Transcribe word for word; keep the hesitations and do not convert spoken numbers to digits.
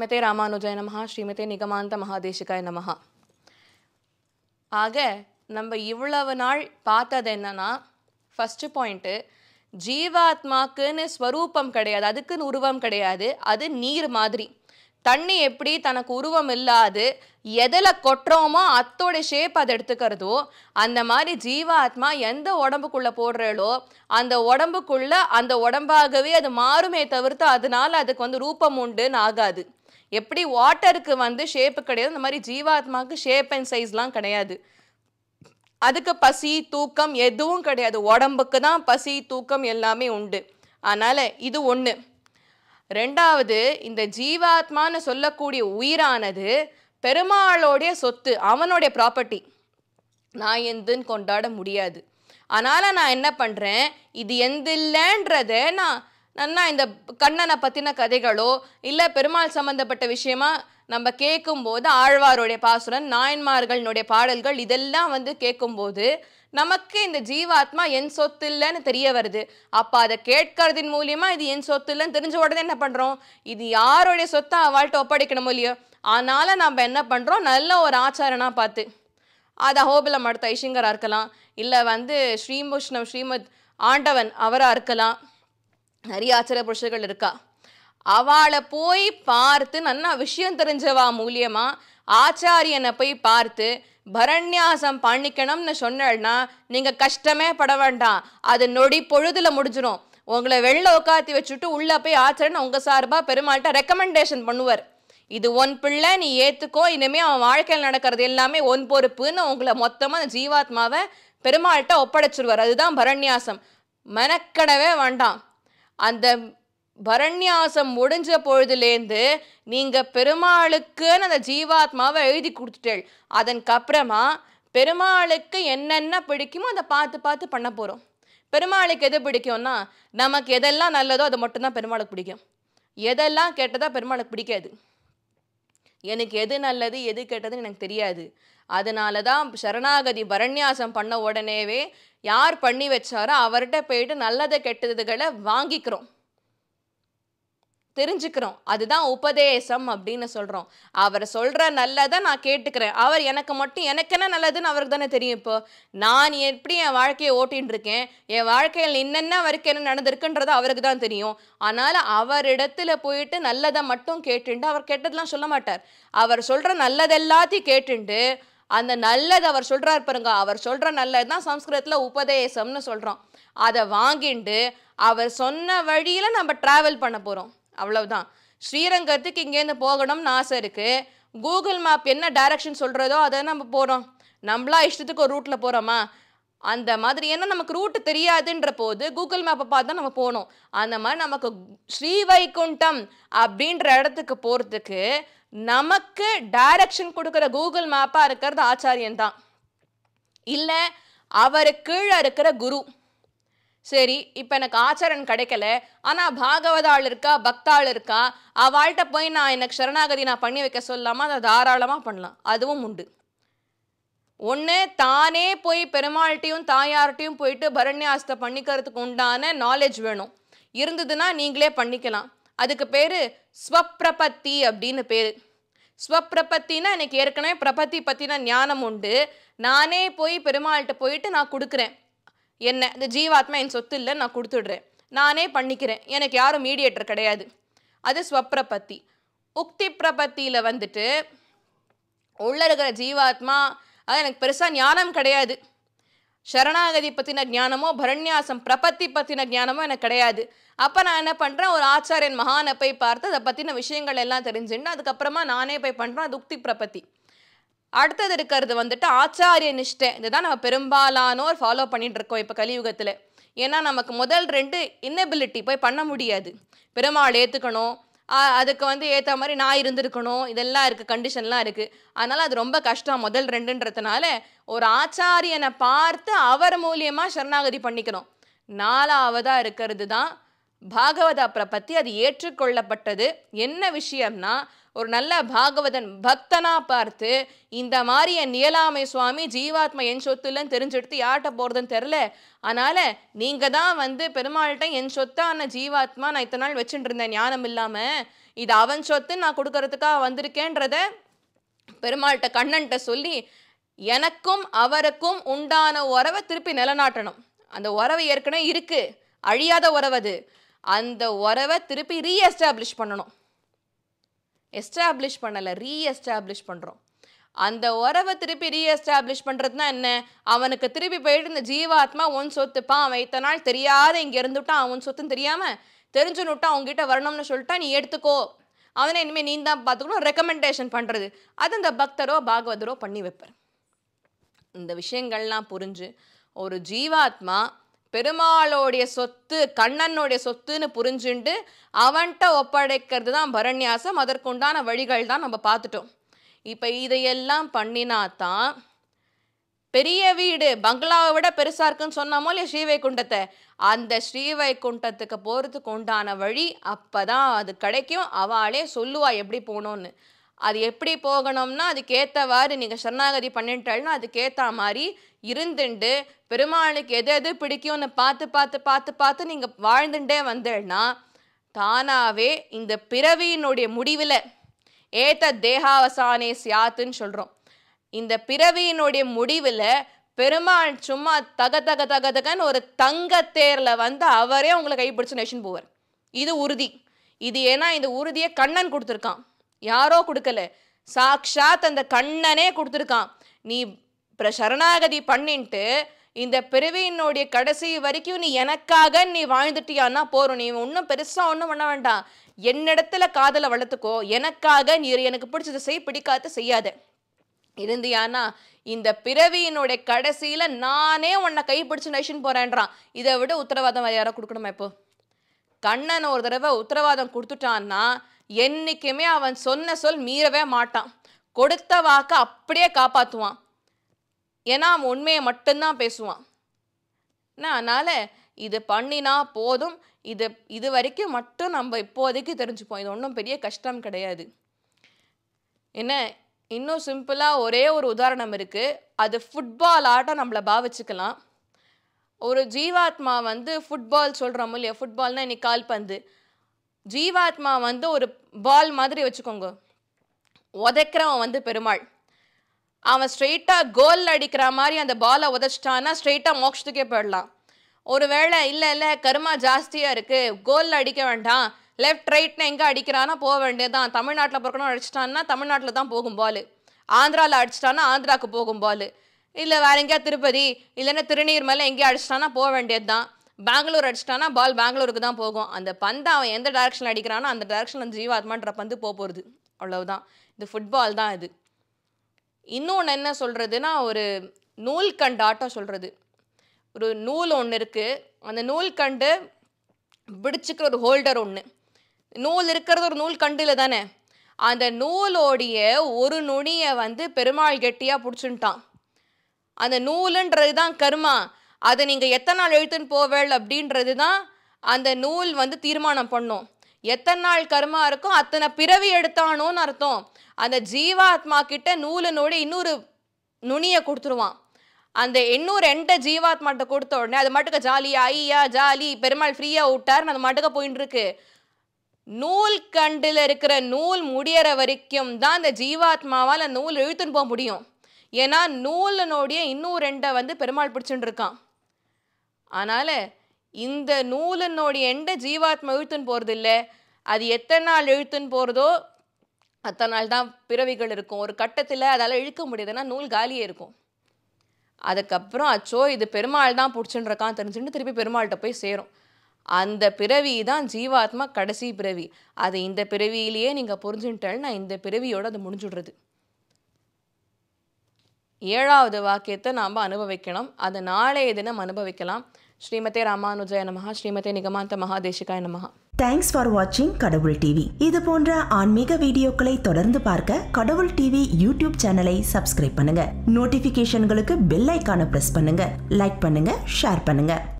ஸ்ரீமதே ராமானுஜாய நமஹ ஸ்ரீமதே நிகமாந்த மகாதேசிகாய நமஹ. ஆக நம்ம இவ்வளவு நாள் பார்த்தது என்னன்னா, ஃபர்ஸ்ட் பாயிண்ட்டு, ஜீவாத்மாக்குன்னு ஸ்வரூபம் கிடையாது, அதுக்குன்னு உருவம் கிடையாது. அது நீர் மாதிரி. தண்ணி எப்படி தனக்கு உருவம் இல்லாது எதில் கொட்டுறோமோ அத்தோட ஷேப் அதை எடுத்துக்கிறதோ, அந்த மாதிரி ஜீவாத்மா எந்த உடம்புக்குள்ளே போடுறோ அந்த உடம்புக்குள்ள அந்த உடம்பாகவே அது மாறுமே தவிர்த்து அதனால அதுக்கு வந்து ரூபம் உண்டுன்னு ஆகாது. எப்படி வாட்டருக்கு வந்து ஷேப்பு கிடையாது, அந்த மாதிரி ஜீவாத்மாவுக்கு ஷேப் அண்ட் சைஸ்லாம் கிடையாது. அதுக்கு பசி தூக்கம் எதுவும் கிடையாது. உடம்புக்கு தான் பசி தூக்கம் எல்லாமே உண்டு. அதனால இது ஒன்று. ரெண்டாவது, இந்த ஜீவாத்மான்னு சொல்லக்கூடிய உயிரானது பெருமாளோடைய சொத்து, அவனுடைய ப்ராப்பர்ட்டி. நான் எந்துன்னு கொண்டாட முடியாது. அதனால் நான் என்ன பண்ணுறேன், இது எந்த இல்லைன்றத நான் நன்னா இந்த கண்ணனை பற்றின கதைகளோ இல்லை பெருமாள் சம்மந்தப்பட்ட விஷயமா நம்ம கேட்கும்போது, ஆழ்வாருடைய பாசுரன் நாயன்மார்களுடைய பாடல்கள் இதெல்லாம் வந்து கேட்கும்போது நமக்கு இந்த ஜீவாத்மா என் சொத்து இல்லைன்னு தெரிய வருது. அப்போ அதை கேட்கறதின் மூலியமா இது என் சொத்து இல்லைன்னு தெரிஞ்ச உடனே என்ன பண்ணுறோம், இது யாருடைய சொத்தை அவள்கிட்ட ஒப்படைக்கணும் இல்லையோ. அதனால் நம்ம என்ன பண்ணுறோம், நல்ல ஒரு ஆச்சாரனாக பார்த்து, அது அஹோபிலம் அடுத்த ஐஷிங்கராக இருக்கலாம், இல்லை வந்து ஸ்ரீமுஷ்ணம் ஸ்ரீமத் ஆண்டவன் அவராக இருக்கலாம், நிறைய ஆச்சார புருஷர்கள் இருக்கா. அவளை போய் பார்த்து நல்லா விஷயம் தெரிஞ்சவா மூலியமா ஆச்சாரியனை போய் பார்த்து பரண்யாசம் பண்ணிக்கணும்னு சொன்னா நீங்க கஷ்டமே பட வேண்டாம். அது நொடி பொழுதுல முடிஞ்சிடும். உங்களை வெளில உட்காத்தி வச்சுட்டு உள்ள போய் ஆச்சாரன் உங்க சார்பா பெருமாள்கிட்ட ரெக்கமெண்டேஷன் பண்ணுவார். இது ஒன் பிள்ளை, நீ ஏத்துக்கோ, இனிமே அவன் வாழ்க்கையில் நடக்கிறது எல்லாமே ஒன் பொறுப்புன்னு உங்களை மொத்தமா ஜீவாத்மாவை பெருமாள்கிட்ட ஒப்படைச்சிருவார். அதுதான் பரண்யாசம். மெனக்கடவே வேண்டாம். அந்த பரண்யாசம் முடிஞ்ச பொழுதுலேருந்து நீங்க பெருமாளுக்குன்னு அந்த ஜீவாத்மாவை எழுதி கொடுத்துட்டேள். அதன்கப்புறமா பெருமாளுக்கு என்னென்ன பிடிக்குமோ அதை பார்த்து பார்த்து பண்ண போறோம். பெருமாளுக்கு எது பிடிக்கும்னா, நமக்கு எதெல்லாம் நல்லதோ அது மட்டும்தான் பெருமாளுக்கு பிடிக்கும். எதெல்லாம் கெட்டதா பெருமாளுக்கு பிடிக்காது. எனக்கு எது நல்லது எது கெட்டதுன்னு எனக்கு தெரியாது. அதனால தான் சரணாகதி பரண்யாசம் பண்ண உடனேவே யார் பண்ணி வச்சாரோ அவர்கிட்ட போயிட்டு நல்லதை கெட்டதுகளை வாங்கிக்கிறோம், தெரிஞ்சுக்கிறோம். அதுதான் உபதேசம் அப்படின்னு சொல்கிறோம். அவர் சொல்கிற நல்லதை நான் கேட்டுக்கிறேன். அவர் எனக்கு மட்டும் எனக்கு என்ன நல்லதுன்னு அவருக்கு தானே தெரியும். இப்போ நான் எப்படி என் வாழ்க்கையை ஓட்டின்னு இருக்கேன், என் வாழ்க்கையில் என்னென்ன வரைக்கும் என்ன நடந்திருக்குன்றது அவருக்கு தான் தெரியும். அதனால் அவரிடத்துல போயிட்டு நல்லதை மட்டும் கேட்டுட்டு அவர் கெட்டதெல்லாம் சொல்ல மாட்டார். அவர் சொல்கிற நல்லது எல்லாத்தையும் கேட்டுட்டு அந்த நல்லது அவர் சொல்கிறார் பாருங்க, அவர் சொல்கிற நல்லது தான் சம்ஸ்கிருதத்தில் உபதேசம்னு சொல்கிறோம். அதை வாங்கிட்டு அவர் சொன்ன வழியில் நம்ம ட்ராவல் பண்ண போகிறோம். அவ்வளவுதான். ஸ்ரீரங்கத்துக்கு இங்கேருந்து போகணும்னு ஆசை இருக்குது. கூகுள் மேப் என்ன டைரக்ஷன் சொல்கிறதோ அதை நம்ம போகிறோம். நம்மளா இஷ்டத்துக்கு ஒரு ரூட்டில் போகிறோமா, அந்த மாதிரி ஏன்னா நமக்கு ரூட்டு தெரியாதுன்ற போது கூகுள் மேப்பை பார்த்து தான் நம்ம போகணும். அந்த மாதிரி நமக்கு ஸ்ரீவைகுண்டம் அப்படின்ற இடத்துக்கு போகிறதுக்கு நமக்கு டைரக்ஷன் கொடுக்குற கூகுள் மேப்பாக இருக்கிறது ஆச்சாரியன் தான், இல்லை அவருக்கு கீழே இருக்கிற குரு. சரி, இப்போ எனக்கு ஆச்சாரன் கிடைக்கல, ஆனால் பாகவதாள் இருக்கா பக்தாள் இருக்கா, அவள்கிட்ட போய் நான் எனக்கு சரணாகதி நான் பண்ணி வைக்க சொல்லாமல் அதை தாராளமாக பண்ணலாம். அதுவும் உண்டு. ஒன்று தானே போய் பெருமாள்கிட்டையும் தாயார்கிட்டையும் போயிட்டு பரண்யாசத்தை பண்ணிக்கிறதுக்கு உண்டான நாலேஜ் வேணும். இருந்ததுன்னா நீங்களே பண்ணிக்கலாம். அதுக்கு பேர் ஸ்வப்பிரபத்தி அப்படின்னு பேர். ஸ்வப்பிரபத்தின்னா எனக்கு ஏற்கனவே பிரபத்தி பற்றின ஞானம் உண்டு. நானே போய் பெருமாள்கிட்ட போயிட்டு நான் கொடுக்குறேன், என்ன இந்த ஜீவாத்மா என் சொத்து இல்லை, நான் கொடுத்துடுறேன், நானே பண்ணிக்கிறேன், எனக்கு யாரும் மீடியேட்டர் கிடையாது. அது ஸ்வப்பிரபத்தி. உக்தி பிரபத்தியில் வந்துட்டு உள்ள இருக்கிற ஜீவாத்மா அது எனக்கு பெருசாக ஞானம் கிடையாது, சரணாகதி பற்றின ஞானமோ பரண்யாசம் பிரபத்தி பற்றின ஞானமோ எனக்கு கிடையாது. அப்போ நான் என்ன பண்ணுறேன், ஒரு ஆச்சாரியன் மகானை போய் பார்த்து அதை பற்றின விஷயங்கள் எல்லாம் தெரிஞ்சுட்டு அதுக்கப்புறமா நானே போய் பண்ணுறேன். அது உக்தி பிரபத்தி. அடுத்தது இருக்கிறது வந்துட்டு ஆச்சாரிய நிஷ்டை. இதுதான் நம்ம பெரும்பாலானோர் ஃபாலோ பண்ணிட்டு இருக்கோம் இப்போ கலியுகத்தில். ஏன்னா நமக்கு முதல் ரெண்டு இன்னபிலிட்டி போய் பண்ண முடியாது. பெருமாள் ஏற்றுக்கணும், அதுக்கு வந்து ஏற்ற மாதிரி நான் இருந்திருக்கணும், இதெல்லாம் இருக்குது, கண்டிஷன்லாம் இருக்குது. அதனால் அது ரொம்ப கஷ்டம் முதல் ரெண்டுன்றதுனால ஒரு ஆச்சாரியனை பார்த்து அவர் மூலியமாக சரணாகதி பண்ணிக்கிறோம். நாலாவதாக இருக்கிறது தான் பாகவத பிரபத்தி. அது ஏற்றுக்கொள்ளப்பட்டது. என்ன விஷயம்னா, ஒரு நல்ல பாகவதன் பக்தனா பார்த்து இந்த மாதிரி என் நியலாமை சுவாமி ஜீவாத்மா என் சொத்து இல்லைன்னு தெரிஞ்செடுத்து யார்கிட்ட போகிறதுன்னு தெரில, அதனால் நீங்கள் தான் வந்து பெருமாள்கிட்ட என் சொத்தான ஜீவாத்மா நான் இத்தனை நாள் வச்சுட்டு இருந்தேன் ஞானம் இல்லாமல், இது அவன் சொத்து நான் கொடுக்கறதுக்காக வந்திருக்கேன்றத பெருமாள்கிட்ட கண்ணன்ட்ட சொல்லி எனக்கும் அவருக்கும் உண்டான உறவை திருப்பி நிலநாட்டணும். அந்த உறவு ஏற்கனவே இருக்கு, அழியாத உறவு அது. அந்த உறவை திருப்பி ரீஎஸ்டாப்ளிஷ் பண்ணணும். எஸ்டாப்ளிஷ் பண்ணலை, ரீஎஸ்டாப்ளிஷ் பண்ணுறோம். அந்த உறவை திருப்பி ரீஎஸ்டாப்ளிஷ் பண்ணுறதுனா என்ன? அவனுக்கு திருப்பி போயிட்டு இந்த ஜீவாத்மா ஒன் சொத்துப்பா, அவன் இத்தனை நாள் தெரியாத இங்கே இருந்துட்டான், அவன் சொத்துன்னு தெரியாமல் தெரிஞ்சுன்னுட்டா அவங்ககிட்ட வரணும்னு சொல்லிட்டா நீ எடுத்துக்கோ, அவனை இனிமேல் நீ தான் பார்த்துக்கணும் ரெக்கமெண்டேஷன் பண்ணுறது. அது இந்த பக்தரோ பாகவதரோ பண்ணி வைப்பார். இந்த விஷயங்கள்லாம் புரிஞ்சு ஒரு ஜீவாத்மா பெருமாளோடைய சொத்து, கண்ணனுடைய சொத்துன்னு புரிஞ்சுண்டு அவன்கிட்ட ஒப்படைக்கிறது தான் பரண்யாசம். அதற்குண்டான வழிகள் தான் நம்ம பார்த்துட்டோம். இப்போ இதையெல்லாம் பண்ணினாத்தான் பெரிய வீடு பங்களாவை விட பெருசாக இருக்குன்னு சொன்னாமோ இல்லையா ஸ்ரீவைகுண்டத்தை, அந்த ஸ்ரீவைகுண்டத்துக்கு போகிறதுக்கு உண்டான வழி அப்போ தான் அது கிடைக்கும். அவளே சொல்லுவா எப்படி போகணும்னு. அது எப்படி போகணும்னா அதுக்கேற்றவாறு நீங்கள் சரணாகதி பண்ணிட்டாள்னா அதுக்கேற்ற மாதிரி இருந்துண்டு பெருமாளுக்கு எது எது பிடிக்கும்னு பார்த்து பார்த்து பார்த்து பார்த்து நீங்கள் வாழ்ந்துட்டே வந்தேன்னா தானாகவே இந்த பிறவியினுடைய முடிவில் ஏத்த தேகாவசானே சியாத்துன்னு சொல்கிறோம். இந்த பிறவியினுடைய முடிவில் பெருமாள் சும்மா தக தக தக தகன்னு ஒரு தங்கத்தேரில் வந்து அவரே உங்களை கைப்பிடிச்சு நெஷன் போவார். இது உறுதி. இது ஏன்னா இந்த உறுதியை கண்ணன் கொடுத்துருக்கான், யாரோ கொடுக்கல, சாக்ஷாத் அந்த கண்ணனே கொடுத்துருக்கான். நீ சரணாகதி பண்ணிட்டு இந்த பிறவியினுடைய கடைசி வரைக்கும் நீ எனக்காக நீ வாழ்ந்துட்டியான்னா போறோம். நீ ஒன்றும் பெருசாக ஒன்றும் பண்ண வேண்டாம், என்னிடத்துல காதலை வளர்த்துக்கோ, எனக்காக நீ எனக்கு பிடிச்சதை செய், பிடிக்காத செய்யாத இருந்தியானா இந்த பிறவியினுடைய கடைசியில நானே உன்னை கைப்பிடிச்சு நைஷன் போறேன்றான். இதை விட உத்தரவாதம் யாரோ கொடுக்கணுமா? இப்போ கண்ணன் ஒரு தடவை உத்தரவாதம் கொடுத்துட்டான்னா என்னைக்குமே அவன் சொன்ன சொல் மீறவே மாட்டான், கொடுத்த வாக்க அப்படியே காப்பாற்றுவான். ஏன்னா அவன் உண்மையை மட்டும்தான் பேசுவான். அதனால இது பண்ணினா போதும். இது இது வரைக்கும் மட்டும் நம்ம இப்போதைக்கு தெரிஞ்சுப்போம். இது ஒன்றும் பெரிய கஷ்டம் கிடையாது. என்ன இன்னும் சிம்பிளாக ஒரே ஒரு உதாரணம் இருக்குது. அது ஃபுட்பால் ஆட்டம் நம்மளை பாவிச்சுக்கலாம். ஒரு ஜீவாத்மா வந்து ஃபுட்பால் சொல்கிறோமோ இல்லையா, ஃபுட்பால்னால் இன்னைக்கு கால்பந்து. ஜீவாத்மா வந்து ஒரு பால் மாதிரி வச்சுக்கோங்க, உதைக்கிறவன் வந்து பெருமாள். அவன் ஸ்ட்ரெயிட்டாக கோல் அடிக்கிற மாதிரி அந்த பாலை உதைச்சிட்டான்னா ஸ்ட்ரெயிட்டாக மோட்சத்துக்கே போயிடலாம். ஒரு வேளை இல்லை இல்லை கர்மா ஜாஸ்தியாக இருக்குது, கோல் அடிக்க வேண்டாம், லெஃப்ட் ரைட்னு எங்கே அடிக்கிறான்னா போக வேண்டியதான். தமிழ்நாட்டில் பிறக்கணும் அடிச்சிட்டான்னா தமிழ்நாட்டில் தான் போகும் பால், ஆந்திராவில் அடிச்சிட்டான்னா ஆந்திராவுக்கு போகும் பால், இல்லை வேற எங்கேயா திருப்பதி இல்லைன்னா திருநீர் மேலே எங்கேயா அடிச்சிட்டானா போக வேண்டியது தான். பெங்களூர் அடிச்சிட்டானா பால் பெங்களூருக்கு தான் போகும். அந்த பந்தை அவன் எந்த டைரக்ஷனில் அடிக்கிறானோ அந்த டைரக்ஷன் அந்த ஜீவாத்மான்ற பந்து போக போகிறது, அவ்வளவுதான். இது ஃபுட்பால் தான் இது. இன்னொன்று என்ன சொல்கிறதுனா ஒரு நூல்கண்டு ஆட்டம் சொல்கிறது. ஒரு நூல் ஒன்று இருக்குது, அந்த நூல்கண்டு பிடிச்சிக்கிற ஒரு ஹோல்டர் ஒன்று, நூல் இருக்கிறது ஒரு நூல் கண்டில் தானே. அந்த நூலோடைய ஒரு நுனியை வந்து பெருமாள் கெட்டியாக பிடிச்சுட்டான். அந்த நூலுன்றது தான் கர்மா. அதை நீங்கள் எத்தனை நாள் எழுத்துன்னு போவேள் அப்படின்றது தான் அந்த நூல் வந்து தீர்மானம் பண்ணும். எத்தனை நாள் கர்மா இருக்கோ அத்தனை பிறவி எடுத்தானோன்னு அர்த்தம். அந்த ஜீவாத்மா கிட்ட நூலினோட இன்னொரு நுனியை கொடுத்துருவான். அந்த இன்னொரு எண்ட ஜீவாத்மாட்ட கொடுத்த உடனே அது மட்டுக்க ஜாலியா ஐயா ஜாலி பெருமாள் ஃப்ரீயாக விட்டாருன்னு அது மட்டுக்க போயின்னு இருக்கு. நூல் கண்டில் இருக்கிற நூல் முடியற வரைக்கும் தான் அந்த ஜீவாத்மாவால் நூல் இழுத்துன்னு போக முடியும். ஏன்னா நூலினுடைய இன்னும் ரெண்டை வந்து பெருமாள் பிடிச்சுட்டு இருக்கான். அதனால் இந்த நூலினுடைய எண்ட ஜீவாத்மா இழுத்துன்னு போகிறது இல்லை, அது எத்தனை நாள் இழுத்துன்னு போகிறதோ அத்தனை நாள் தான் பிறவிகள் இருக்கும். ஒரு கட்டத்தில் அதால் இழுக்க முடியுதுன்னா நூல் காலியே இருக்கும். அதுக்கப்புறம் அச்சோ இது பெருமாள் தான் பிடிச்சுன்னு இருக்கான் தெரிஞ்சுட்டு திருப்பி பெருமாள்கிட்ட போய் சேரும். அந்த பிறவி தான் ஜீவாத்மா கடைசி பிறவி. அது இந்த பிறவியிலேயே நீங்கள் புரிஞ்சுட்டாலும் நான் இந்த பிறவியோடு அது முடிஞ்சுடுறது. ஏழாவது வாக்கியத்தை நாம் அனுபவிக்கணும். அது நாளைய தினம் அனுபவிக்கலாம். ஸ்ரீமதே ராமானுஜாய நமஹ, ஸ்ரீமதே நிகமாந்த மகாதேசிகாய நமஹ. தேங்க்ஸ் ஃபார் வாட்சிங் கடவுள் டிவி. இது போன்ற ஆன்மீக வீடியோக்களை தொடர்ந்து பார்க்க கடவுள் டிவி யூடியூப் சேனலை சப்ஸ்கிரைப் பண்ணுங்க. நோட்டிபிகேஷன்களுக்கு பெல் ஐகானை பிரஸ் பண்ணுங்க. லைக் பண்ணுங்க, ஷேர் பண்ணுங்க.